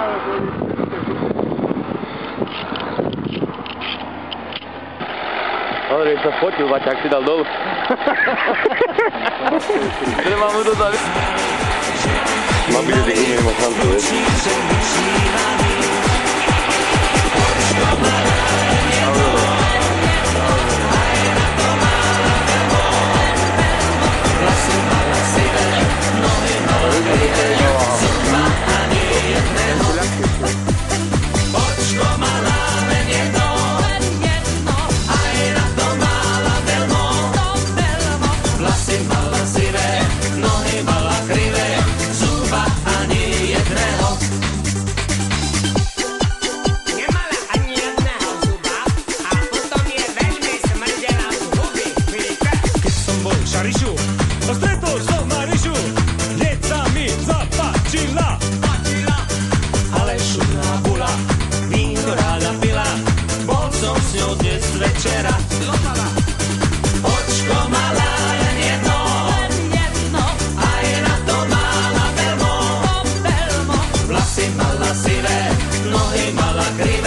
Dobre, sa fotil, Baťák si dal dolu. Treba mu to dali. Mám byť, že umiem mať šancu, vieš? Stretol som Marišu, hneď sa mi zapáčila. Ale šumná bula, víno ráda pila, bol som s ňou dnes večera. Očko malá len jedno, a je na to mála veľmo. Vlasy mala sivé, nohy mala krivé.